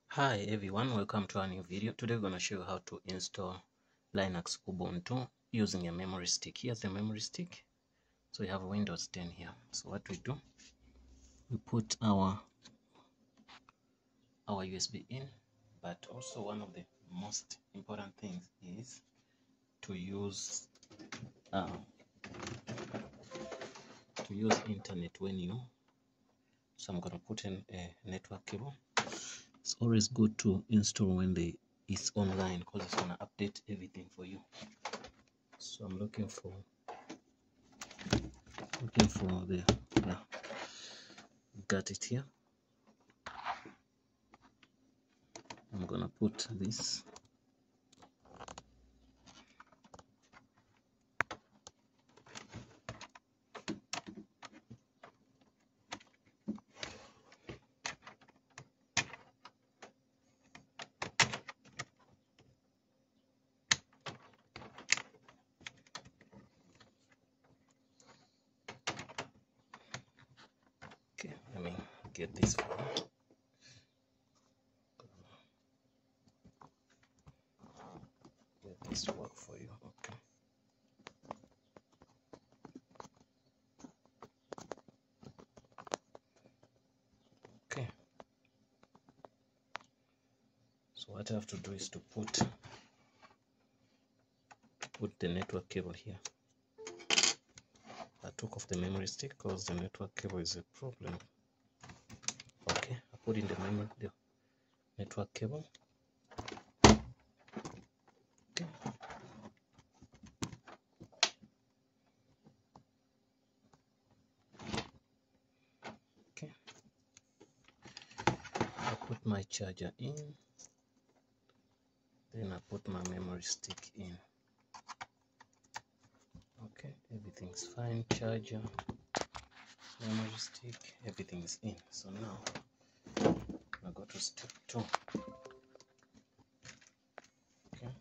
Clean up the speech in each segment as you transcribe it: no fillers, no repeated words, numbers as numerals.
Hi everyone, welcome to a new video. Today we're going to show you how to install Linux Ubuntu using a memory stick. Here's the memory stick. So we have Windows 10 here. So what we do, we put our USB in, but also one of the most important things is to use internet when you. So I'm going to put in a network cable. It's always good to install when it's online because it's going to update everything for you. So I'm looking for the got it here. I'm gonna put this. Okay, let me get this for you. Get this work for you. Okay. Okay. So what I have to do is to put the network cable here. I took off the memory stick because the network cable is a problem. Okay, I put in the network cable. Okay. Okay. I put my charger in. Then I put my memory stick in. Okay, everything's fine. Charger, memory stick, everything is in. So now I go to step 2. Okay.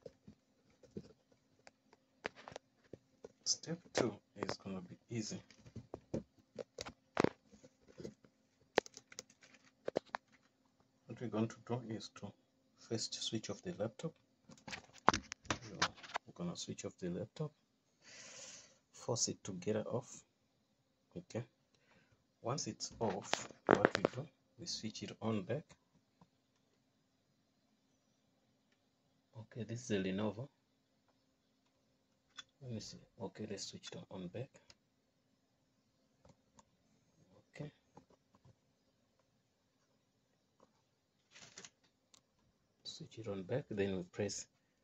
Step 2 is gonna be easy. What we're going to do is to first switch off the laptop. We're gonna switch off the laptop, force it to get off. Okay, once it's off, what we do, we switch it on back. Okay, this is a Lenovo. Let me see. Okay, let's switch it on back. Okay, switch it on back, then we press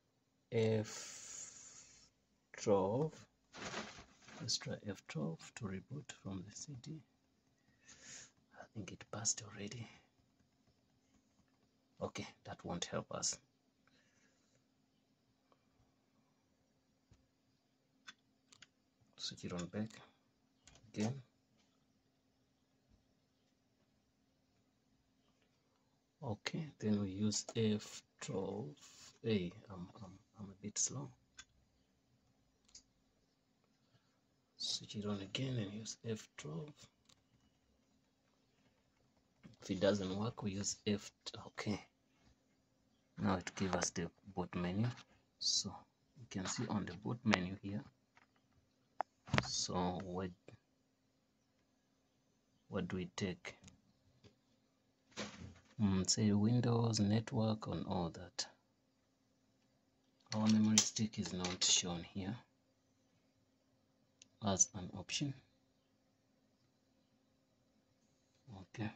F12. Let's try F12 to reboot from the CD. I think it passed already. Okay, that won't help us. Switch it on back again. Okay, then we use F12. Hey, I'm a bit slow. Switch it on again and use F12. If it doesn't work, we use F. Okay. Now it gives us the boot menu. So you can see on the boot menu here. So what do we take? Say Windows, network, and all that. Our memory stick is not shown here as an option. Okay,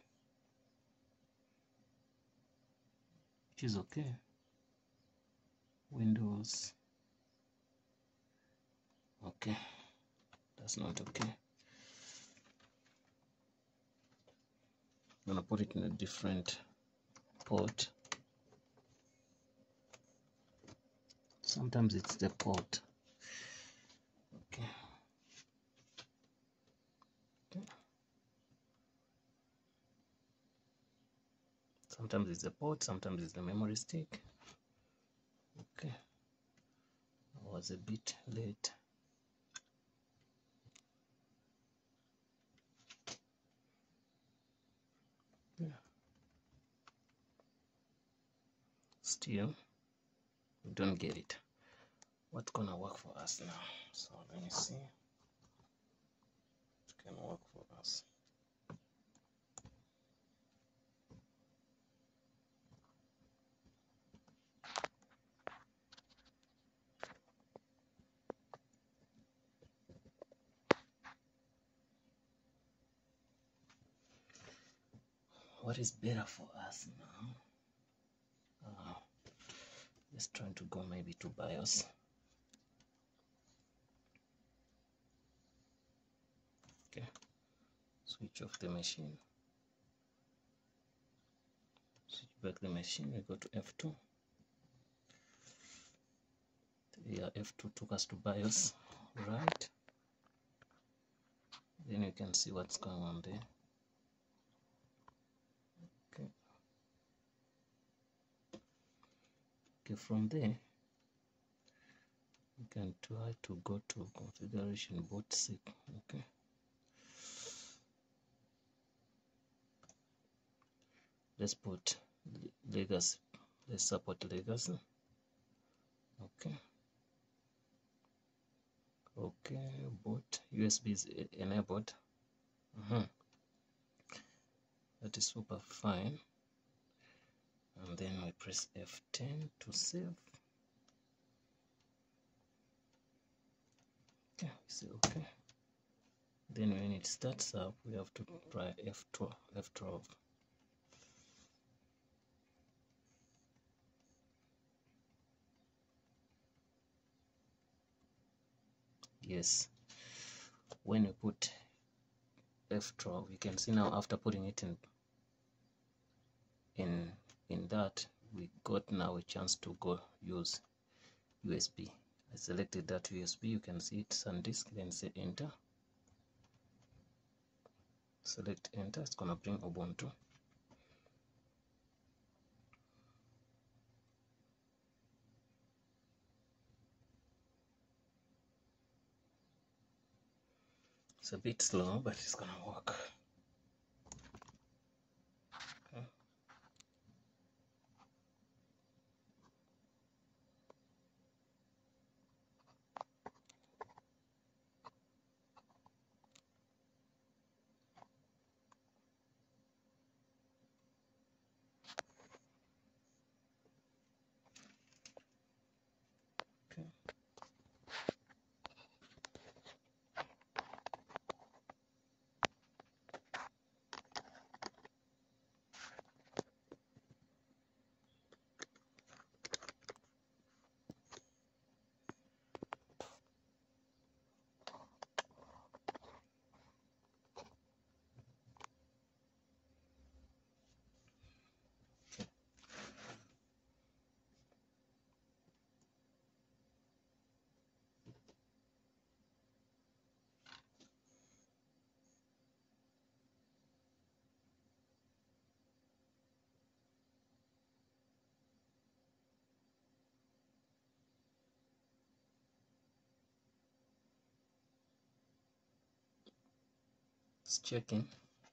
which is okay. Windows. Okay, that's not okay. I'm gonna put it in a different port. Sometimes it's the port. Okay. Sometimes it's the port, sometimes it's the memory stick. Okay, I was a bit late. Yeah. still we don't get it. What's gonna work for us now? So let me see what can work for us. What is better for us now? Let's try to go maybe to BIOS. Okay, switch off the machine, switch back the machine, we go to F2. Yeah, F2 took us to BIOS, right? Then you can see what's going on there. Okay, from there you can try to go to configuration bootseek. Okay, let's put legacy, let's support legacy. Okay, boot USB is enabled. That is super fine. And then we press F10 to save. Okay, say okay. Then when it starts up, we have to try F12. Yes, when you put F12, you can see now after putting it in that, we got now a chance to go use USB. I selected that USB, you can see it, SanDisk, then say enter. Select enter, it's gonna bring Ubuntu. It's a bit slow, but it's gonna work. Okay. It's checking.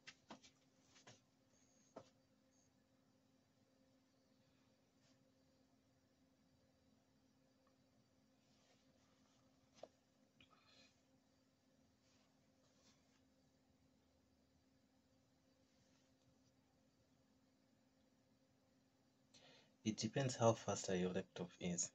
It depends how fast your laptop is.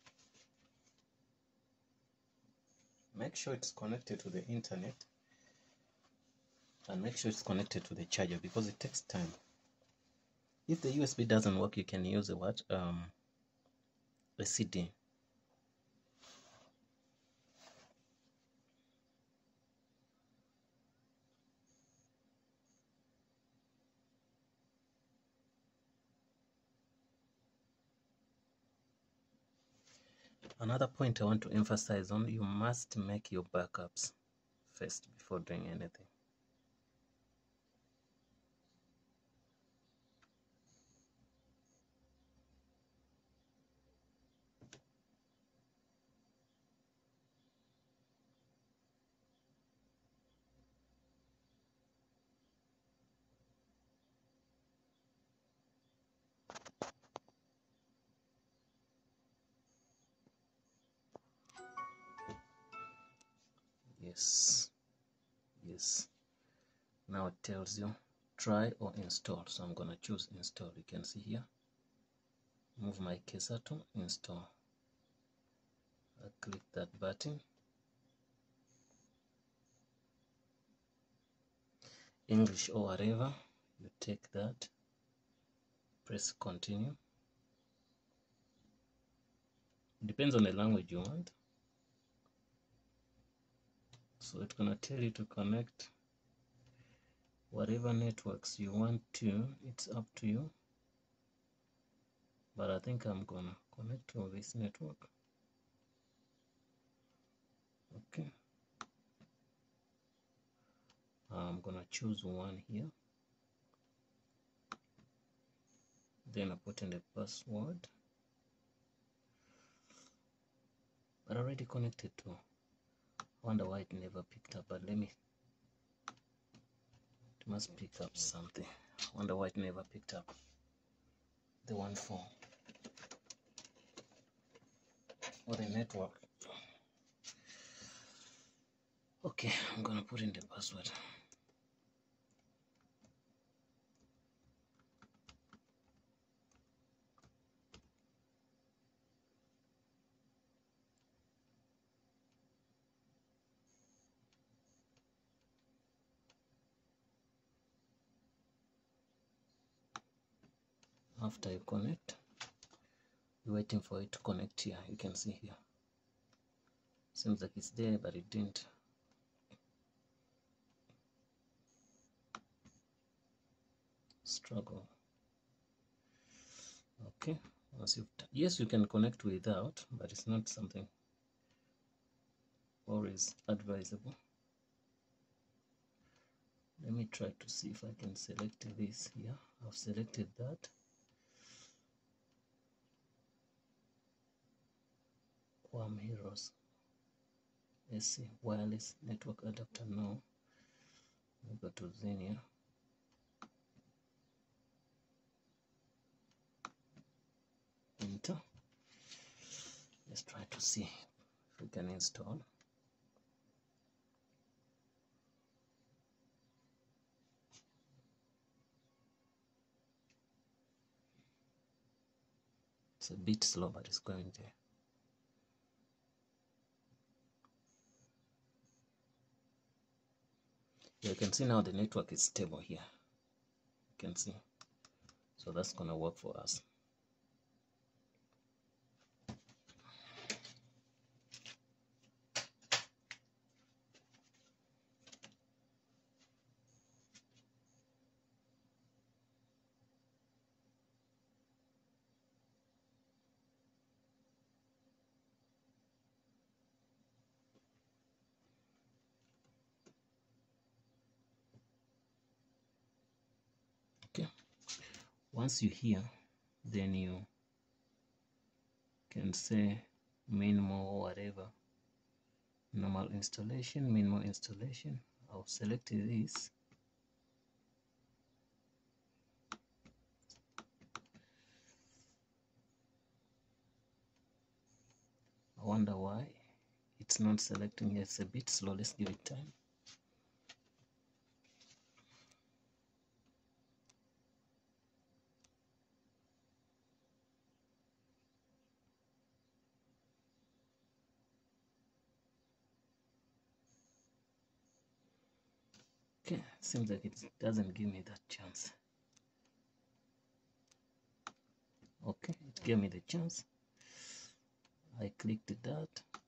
Make sure it's connected to the internet. and make sure it's connected to the charger because it takes time. If the USB doesn't work, you can use a CD. Another point I want to emphasize on, you must make your backups first before doing anything. Yes, now it tells you try or install, so I'm gonna choose install. You can see here, move my cursor to install. I click that button, English or whatever, you take that, press continue. It depends on the language you want. So it's gonna tell you to connect whatever networks you want to. It's up to you, but I think I'm gonna connect to this network. Okay, I'm gonna choose one here, then I put in the password, but I already connected to. I wonder why it never picked up, but it must pick up something. I wonder why it never picked up the one for the network. Okay, I'm gonna put in the password. After you connect, you're waiting for it to connect here. You can see here. Seems like it's there, but it didn't. Struggle. Okay, once you've yes, you can connect without, but it's not something always advisable. Let me try to see if I can select this here. I've selected that. Quam Heroes. Let's see, wireless network adapter. No. We go to Xenia. Enter. Let's try to see if we can install. It's a bit slow, but it's going there. You can see now the network is stable here. You can see. So that's gonna work for us. Okay. Once you're here, then you can say minimal or whatever. Normal installation, minimal installation. I'll select this. I wonder why it's not selecting. It's a bit slow. Let's give it time. Okay, seems like it doesn't give me that chance. Okay, it gave me the chance. I clicked that.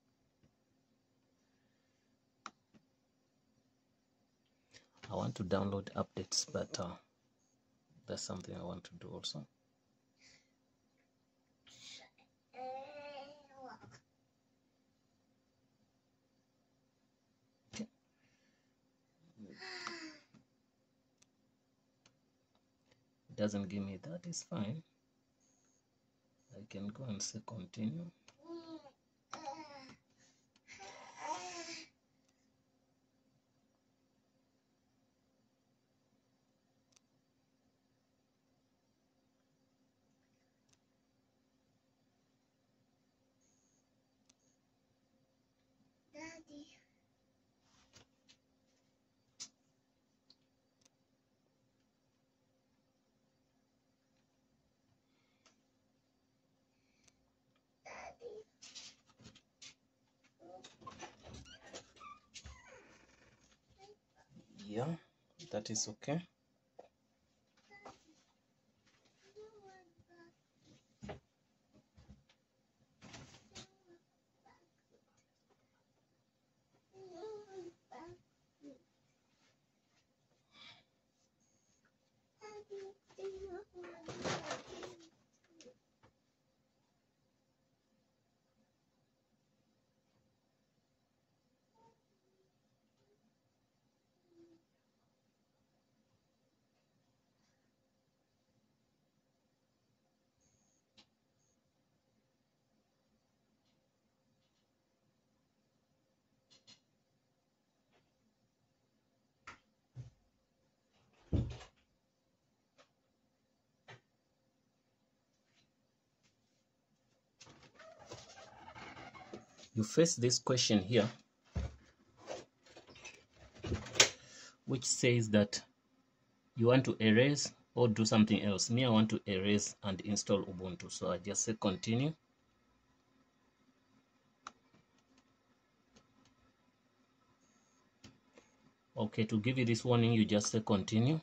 I want to download updates, but that's something I want to do also. Okay. It doesn't give me that, it's fine. I can go and say continue. Daddy. Yeah, that is okay. You face this question here, which says that you want to erase or do something else. Me, I want to erase and install Ubuntu, so I just say continue. Okay, to give you this warning, you just say continue.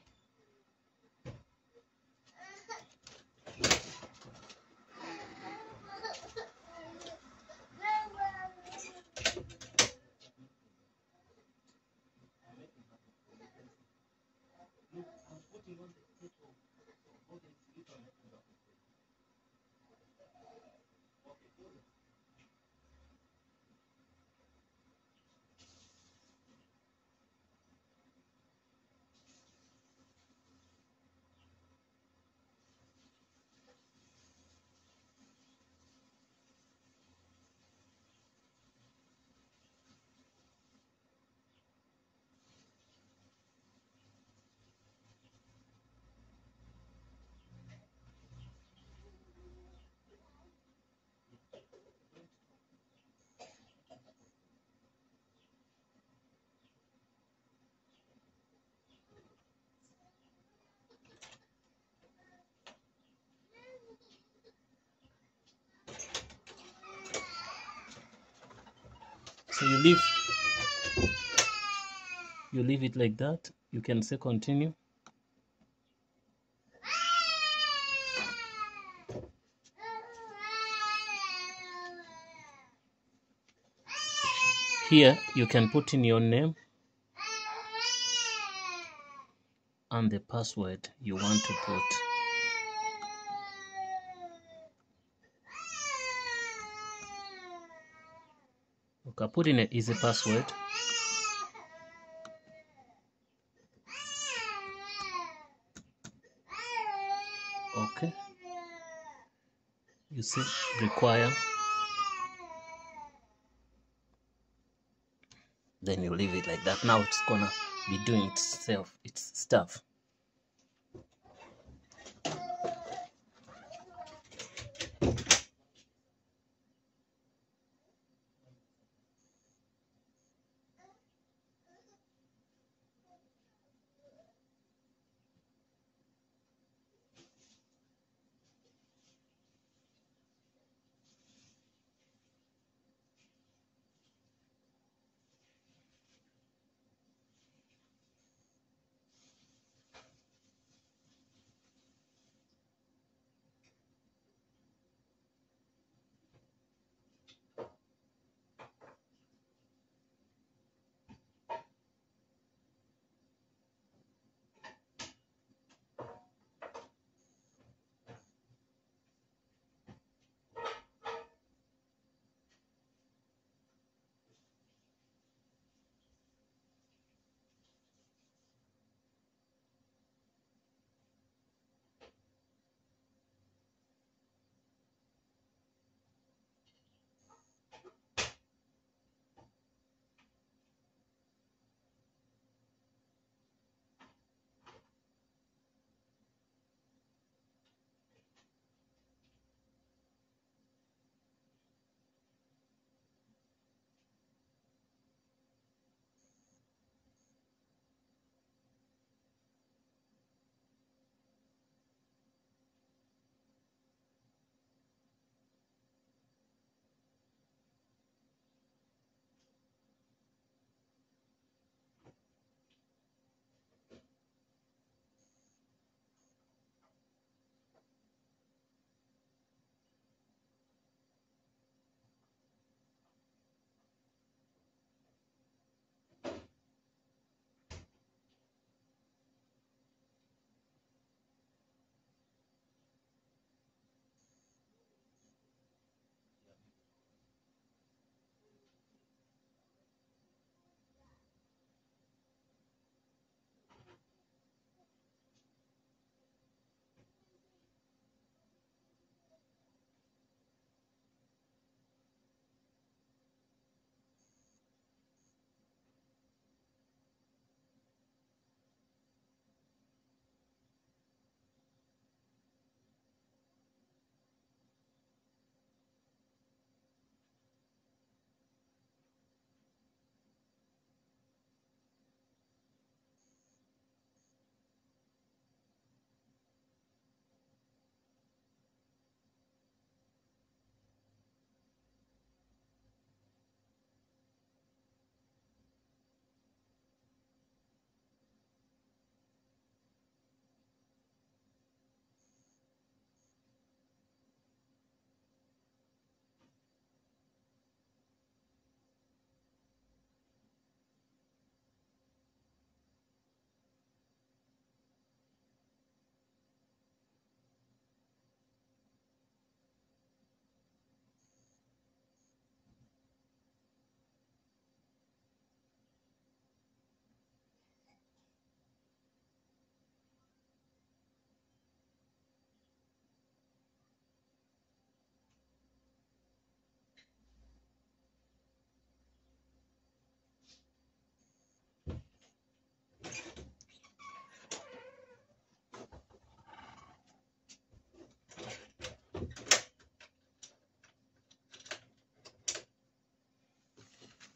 So you leave it like that. You can say continue. Here you can put in your name and the password you want to put. Okay, put in an easy password. Okay, you see require, then you leave it like that. Now it's gonna be doing its stuff.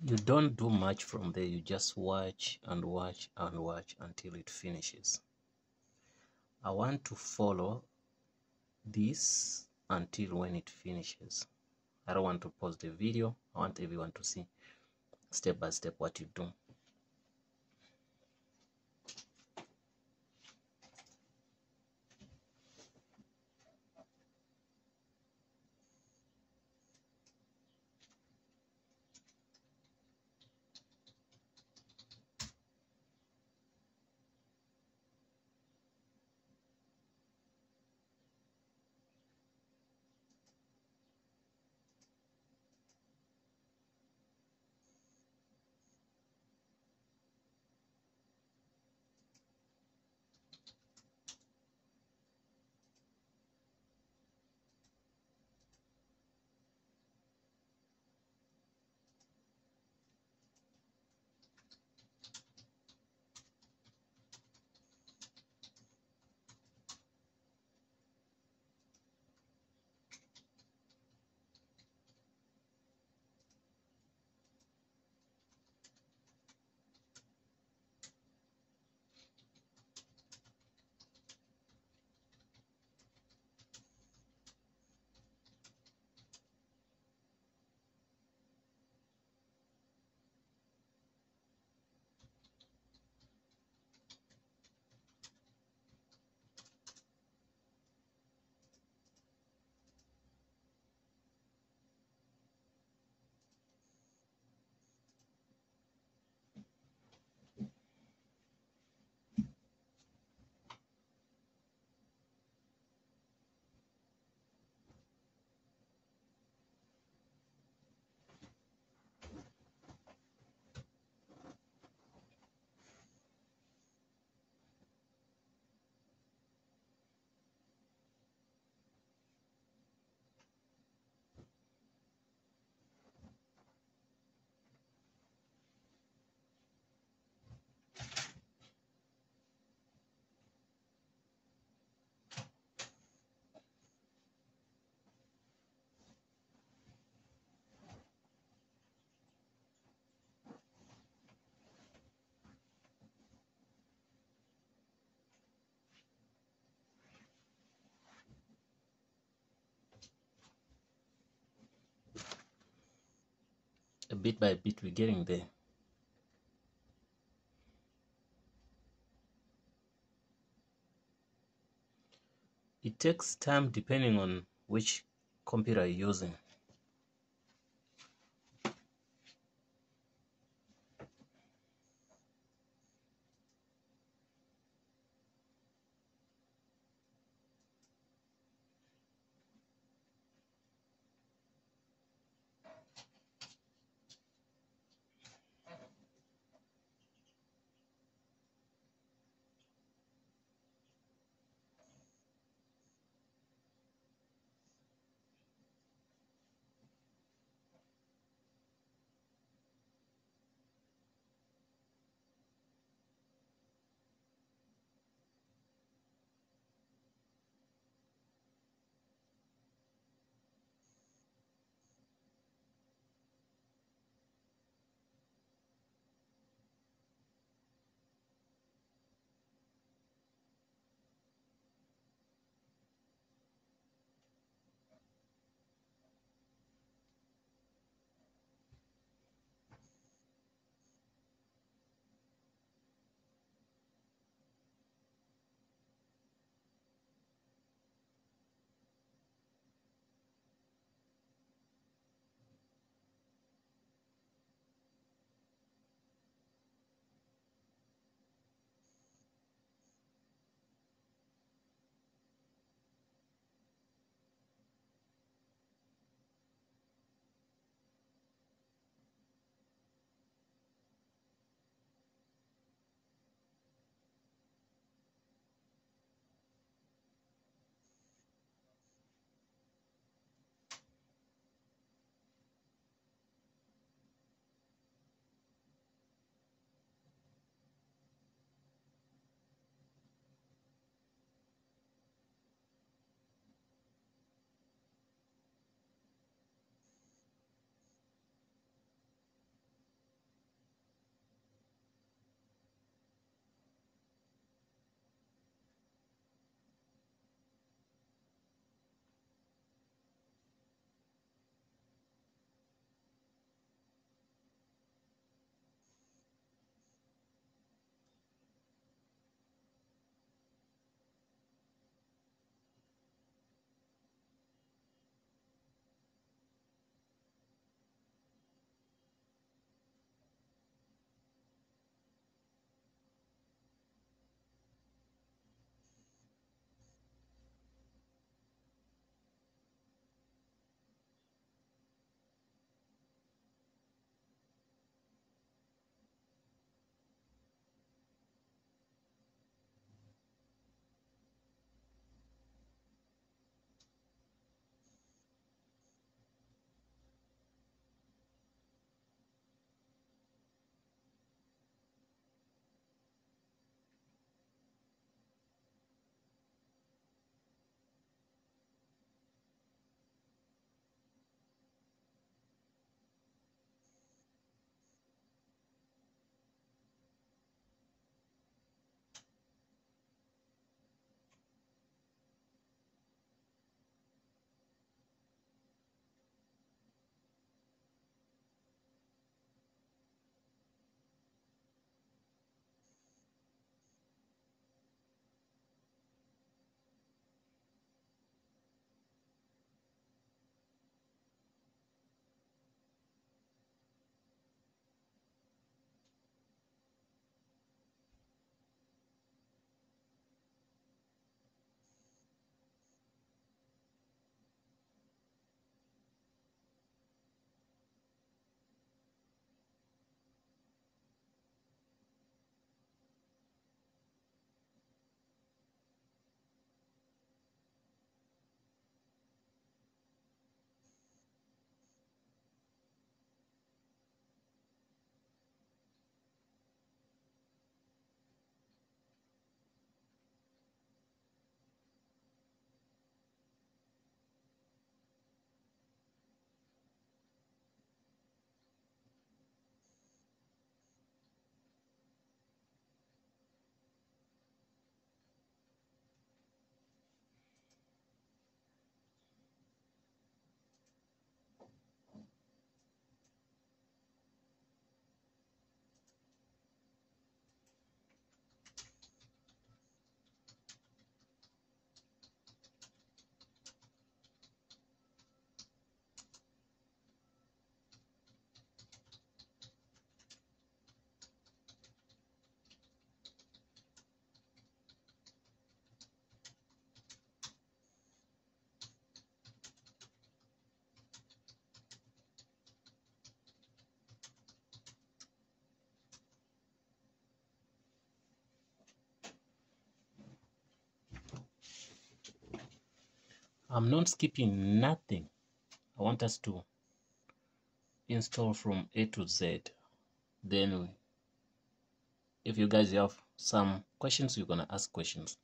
You don't do much from there, you just watch and watch and watch until it finishes. I want to follow this until when it finishes. I don't want to pause the video. I want everyone to see step by step what you do. A bit by bit, we're getting there. It takes time depending on which computer you're using. I'm not skipping nothing. I want us to install from A to Z. Then if you guys have some questions, you're gonna ask questions.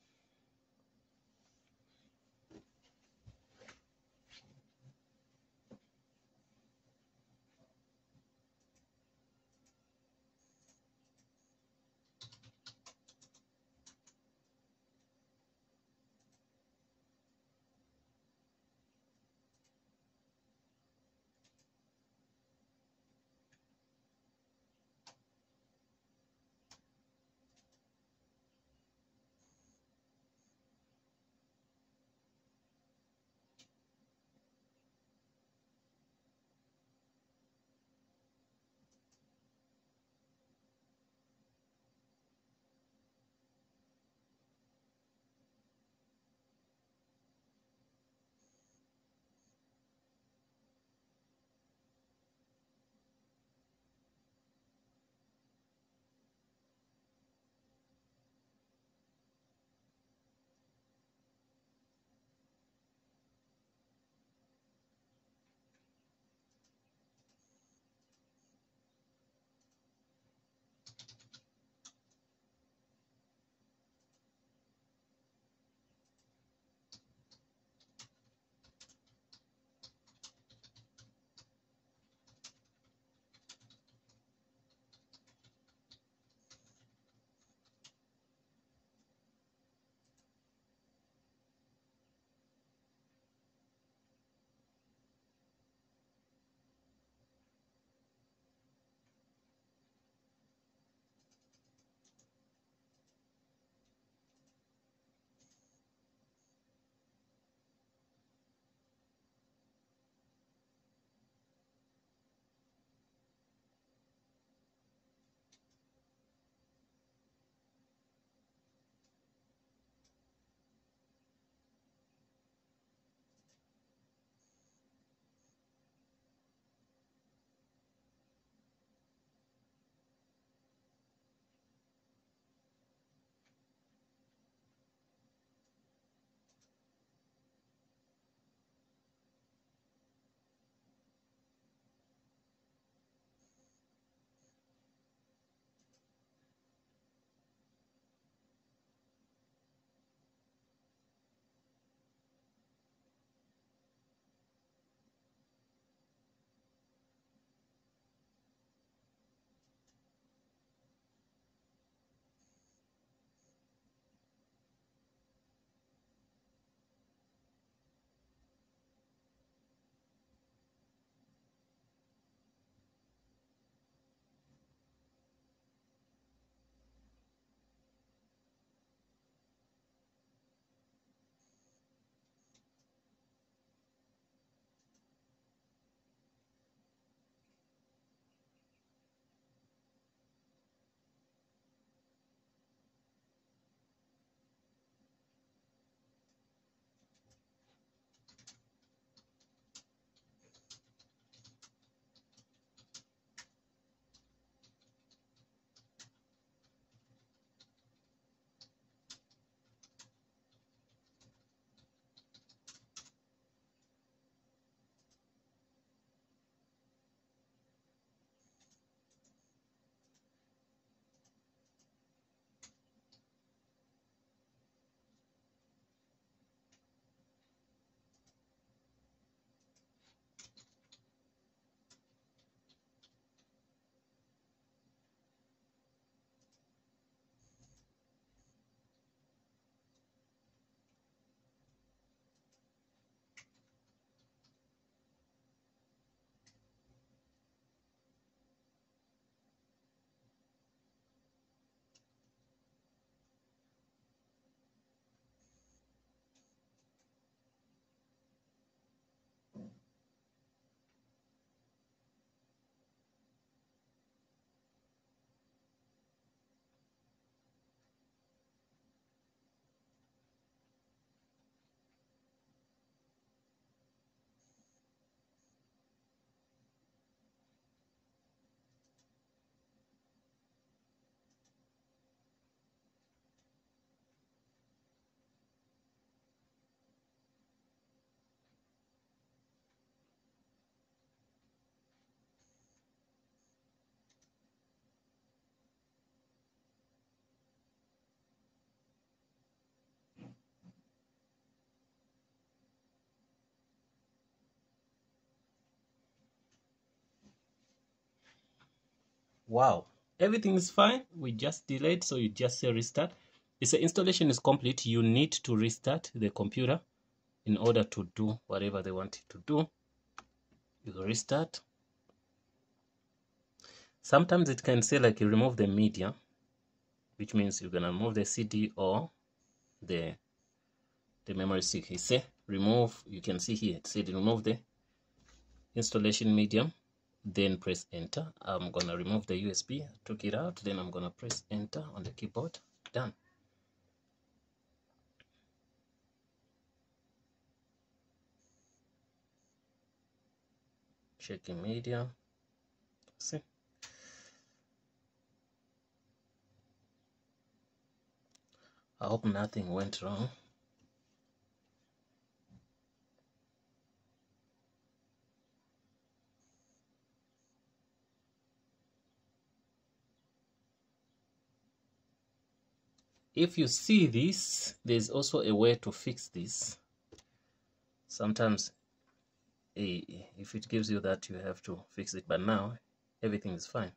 Wow, everything is fine. We just delayed, so you just say restart. If the installation is complete, you need to restart the computer in order to do whatever they want it to do. You restart. Sometimes it can say like you remove the media, which means you're gonna remove the CD or the memory stick. It say remove. You can see here it said remove the installation medium, then press enter. I'm gonna remove the USB. I took it out, then I'm gonna press enter on the keyboard. Done. Checking media. See. I hope nothing went wrong. If you see this, there's also a way to fix this. Sometimes if it gives you that, you have to fix it, but now everything is fine.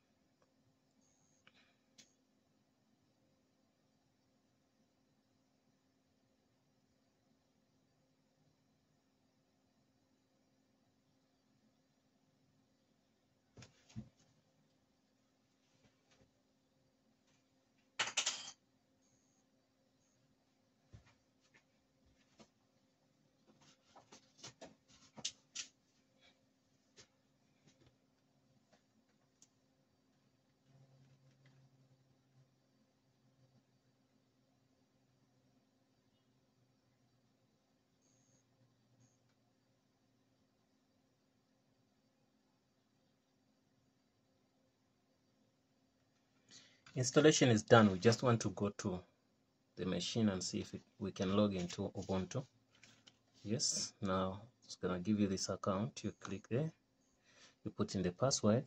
Installation is done. We just want to go to the machine and see if we can log into Ubuntu. Yes, now it's gonna give you this account. You click there, you put in the password.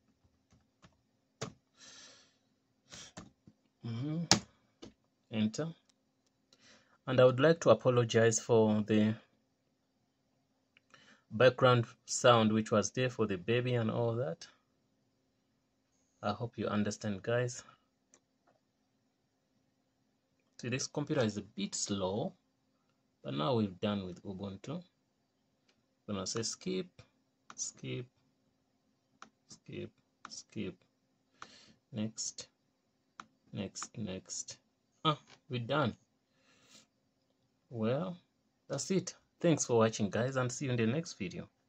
Enter. And I would like to apologize for the background sound which was there for the baby and all that. I hope you understand, guys. See, this computer is a bit slow, but now we're done with Ubuntu. I'm gonna say skip, skip, skip, skip, next, next, next. We're done. Well, that's it. Thanks for watching, guys, and see you in the next video.